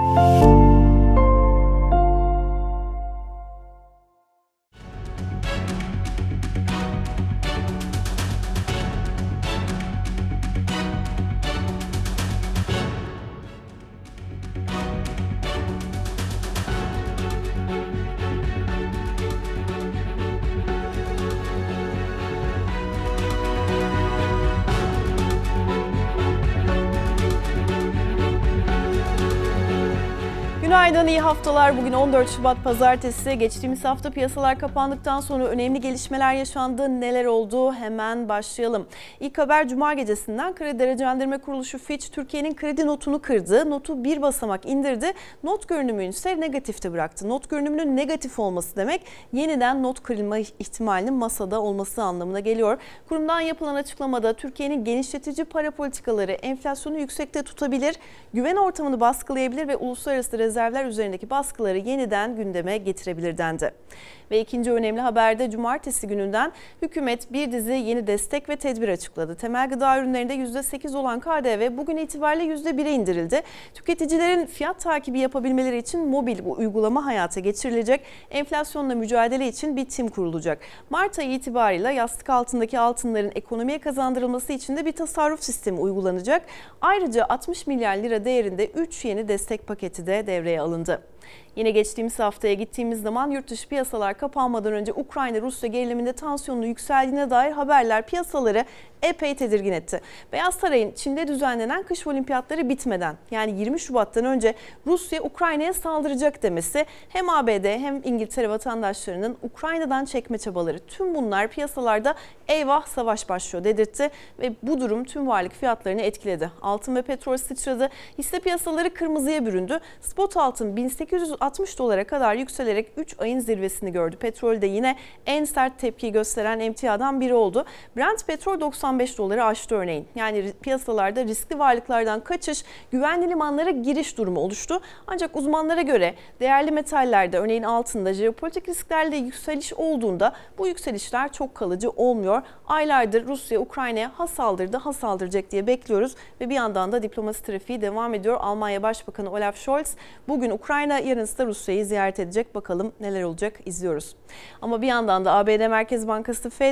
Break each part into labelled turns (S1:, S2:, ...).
S1: Günaydın, iyi haftalar. Bugün 14 Şubat Pazartesi. Geçtiğimiz hafta piyasalar kapandıktan sonra önemli gelişmeler yaşandı. Neler oldu? Hemen başlayalım. İlk haber Cuma gecesinden. Kredi Derecelendirme Kuruluşu Fitch Türkiye'nin kredi notunu kırdı. Notu bir basamak indirdi. Not görünümünü ise negatifte bıraktı. Not görünümünün negatif olması demek yeniden not kırılma ihtimalinin masada olması anlamına geliyor. Kurumdan yapılan açıklamada Türkiye'nin genişletici para politikaları enflasyonu yüksekte tutabilir, güven ortamını baskılayabilir ve uluslararası rezervler üzerindeki baskıları yeniden gündeme getirebilir dendi. Ve ikinci önemli haberde cumartesi gününden hükümet bir dizi yeni destek ve tedbir açıkladı. Temel gıda ürünlerinde %8 olan KDV bugün itibariyle %1'e indirildi. Tüketicilerin fiyat takibi yapabilmeleri için mobil bu uygulama hayata geçirilecek. Enflasyonla mücadele için bir tim kurulacak. Mart ayı itibariyle yastık altındaki altınların ekonomiye kazandırılması için de bir tasarruf sistemi uygulanacak. Ayrıca 60 milyar lira değerinde 3 yeni destek paketi de devreye alındı. Yine geçtiğimiz haftaya gittiğimiz zaman yurt dışı piyasalar kapanmadan önce Ukrayna-Rusya geriliminde tansiyonun yükseldiğine dair haberler piyasaları epey tedirgin etti. Beyaz Saray'ın Çin'de düzenlenen kış olimpiyatları bitmeden yani 20 Şubat'tan önce Rusya Ukrayna'ya saldıracak demesi hem ABD hem İngiltere vatandaşlarının Ukrayna'dan çekme çabaları tüm bunlar piyasalarda eyvah savaş başlıyor dedirtti ve bu durum tüm varlık fiyatlarını etkiledi. Altın ve petrol sıçradı, hisse piyasaları kırmızıya büründü. Spot altın 1860 dolara kadar yükselerek 3 ayın zirvesini gördü. Petrol de yine en sert tepki gösteren emtiadan biri oldu. Brent petrol 95 doları aştı örneğin. Yani piyasalarda riskli varlıklardan kaçış, güvenli limanlara giriş durumu oluştu. Ancak uzmanlara göre değerli metallerde örneğin altında jeopolitik risklerle yükseliş olduğunda bu yükselişler çok kalıcı olmuyor. Aylardır Rusya Ukrayna'ya ha saldırdı ha saldıracak diye bekliyoruz ve bir yandan da diplomasi trafiği devam ediyor. Almanya Başbakanı Olaf Scholz bugün Ukrayna, yarın ise Rusya'yı ziyaret edecek. Bakalım neler olacak, izliyoruz. Ama bir yandan da ABD Merkez Bankası Fed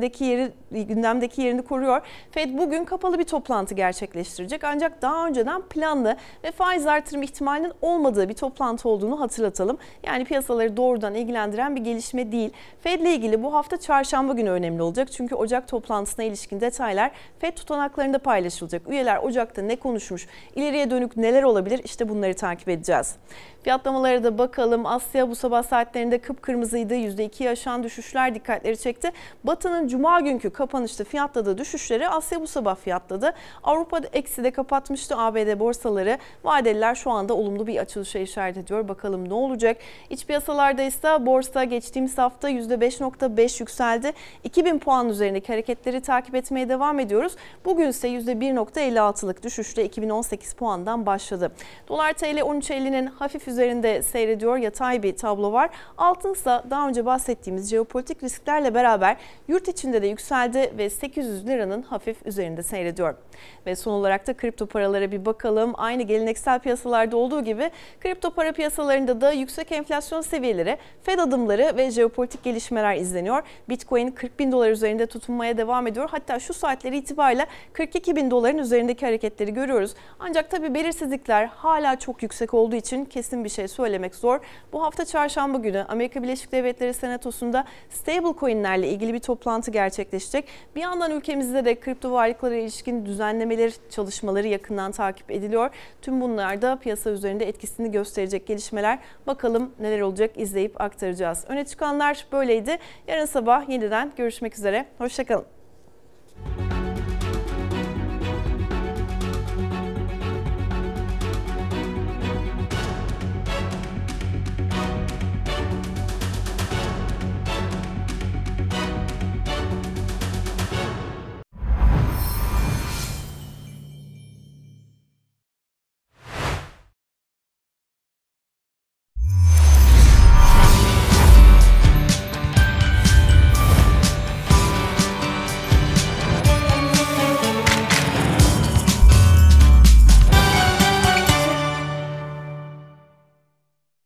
S1: gündemdeki yerini koruyor. Fed bugün kapalı bir toplantı gerçekleştirecek. Ancak daha önceden planlı ve faiz artırım ihtimalinin olmadığı bir toplantı olduğunu hatırlatalım. Yani piyasaları doğrudan ilgilendiren bir gelişme değil. Fed ile ilgili bu hafta çarşamba günü önemli olacak. Çünkü Ocak toplantısına ilişkin detaylar Fed tutanaklarında paylaşılacak. Üyeler Ocak'ta ne konuşmuş, ileriye dönük neler olabilir, işte bunları takip edeceğiz. Fiyatlamalara da bakalım. Asya bu sabah saatlerinde kıpkırmızıydı. %2'yi aşan düşüşler dikkatleri çekti. Batı'nın cuma günkü kapanışta fiyatladığı düşüşleri Asya bu sabah fiyatladı. Avrupa'da ekside kapatmıştı ABD borsaları. Vadeliler şu anda olumlu bir açılışa işaret ediyor. Bakalım ne olacak? İç piyasalarda ise borsa geçtiğimiz hafta %5.5 yükseldi. 2000 puan üzerindeki hareketleri takip etmeye devam ediyoruz. Bugün ise %1.56'lık düşüşle 2018 puandan başladı. Dolar TL 13.50'nin hafif üzerinde seyrediyor. Yatay bir tablo var. Altınsa daha önce bahsettiğimiz jeopolitik risklerle beraber yurt içinde de yükseldi ve 800 liranın hafif üzerinde seyrediyor. Ve son olarak da kripto paralara bir bakalım. Aynı geleneksel piyasalarda olduğu gibi kripto para piyasalarında da yüksek enflasyon seviyeleri, Fed adımları ve jeopolitik gelişmeler izleniyor. Bitcoin 40.000 dolar üzerinde tutunmaya devam ediyor. Hatta şu saatleri itibariyle 42.000 doların üzerindeki hareketleri görüyoruz. Ancak tabii belirsizlikler hala çok yüksek olduğu için kesin bir şey söylemek zor. Bu hafta çarşamba günü Amerika Birleşik Devletleri Senatosu'nda stablecoin'lerle ilgili bir toplantı gerçekleşecek. Bir yandan ülkemizde de kripto varlıklara ilişkin düzenlemeleri, çalışmaları yakından takip ediliyor. Tüm bunlar da piyasa üzerinde etkisini gösterecek gelişmeler. Bakalım neler olacak, izleyip aktaracağız. Öne çıkanlar böyleydi. Yarın sabah yeniden görüşmek üzere. Hoşça kalın.